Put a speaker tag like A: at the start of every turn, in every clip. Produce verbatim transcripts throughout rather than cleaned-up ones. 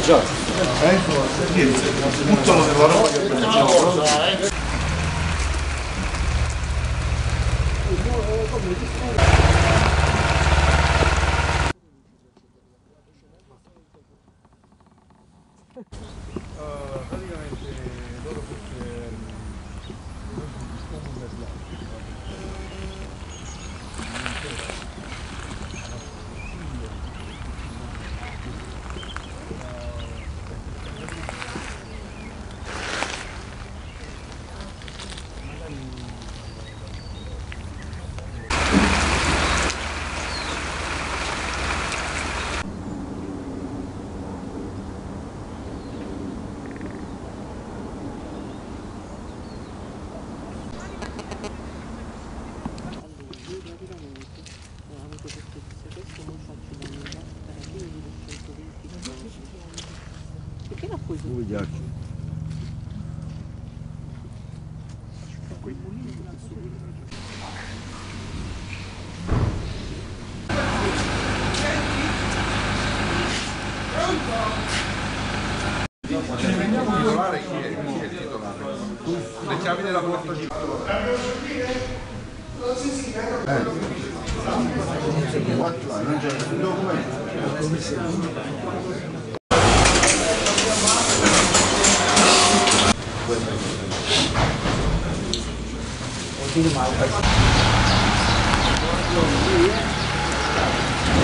A: già.
B: Eh? Niente, buttano della roba che prendiamo. Praticamente loro forse dispongono del
C: Perché l'ha preso?
A: Due ghiacci.
B: Ce ne veniamo a titolare chi è? Chi è il titolare? Le chiavi della porta di...
A: Non c'è un documento.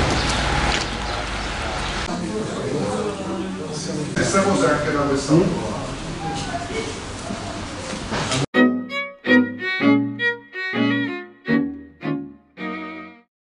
B: Stessa cosa anche da questa